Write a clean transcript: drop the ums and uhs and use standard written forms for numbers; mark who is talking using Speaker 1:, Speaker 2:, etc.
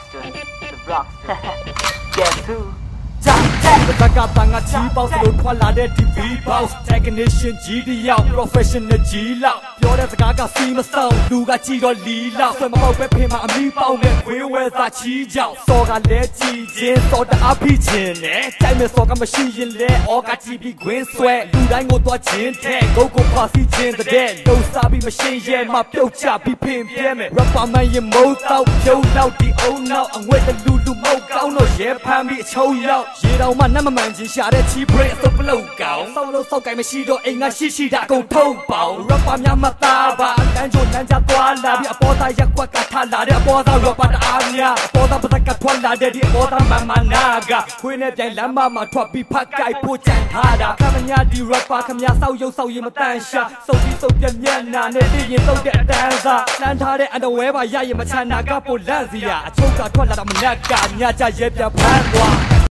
Speaker 1: Rockster, the Rockster. Guess who?
Speaker 2: တက်ကတန်ကချီပေါက်စလို့ထွက်လာတဲ့ TV box technician ကြီးတယောက် professional ကြီးလောက်ပြောတဲ့စကားကစီးမဆောင်လူကကြည့်တော့လီလောက်ဆွဲမပေါက်ပဲဖေးမှာအမီးပေါက်နဲ့ဝေးဝဲသာချီကြောက်စော်ကလည်းကြည်ချင်းစော်တအားဖိချင်းနဲ့တိုက်မဲ့စော်ကမရှိရင်လဲအော်ကကြည့်ပြီးခွင်းဆွဲလူတိုင်းကိုသွားချင်းတဲ့ဂုတ်ကိုဖာစီချင်းတဲ့လုံစားပြီးမရှင်းရဲမှပြုတ်ချပြီးဖင်ပြဲမယ် rapper man ရင်မိုးတော့ပြုံးတော့ဒီအုံနောက်အငွေ့တလူမဟုတ်ကောင်းတော့ရဲဖမ်းပြီးအချုံရောက်ရေတောင်မှနတ်မမှန်ချင်းရှာတဲ့ချီ break အစုပ်ပလုံးကောင်းစောက်လို့စောက်ကိုင်မရှိတော့အိမ်ကရှိတာအကုန်ထုတ်ပေါင်း rapper များမသားပါအတန်းချိုလမ်းကြသွားလာပြီးအပေါ်သားရက်ကွက်ကထားလာတဲ့အပေါ်သား rapper တအားများအပေါ်သားပစကထွက်လာတဲ့ဒီအပေါ်သားမနာကခွေးနဲ့ပြိုင်လမ်းမှာထွက်ပြီးဖတ်ကြိုက်ဖို့ကြံထားတာခမညာဒီ rapper ခမညာစောက်ရုပ်စောက်ရင်မတန်ရှာစုပ်ပြီးစုပ်ပြမျက်နာနဲ့သိရင်စုပ်တဲ့အတန်းစားလမ်းထားတဲ့အတော်ဝဲပါရရင်မချမ်းနာကပိုလန့်စီရအချုပ်ကထွက်လာတာမနက်ကညကြရဲပြဖမ်းသွား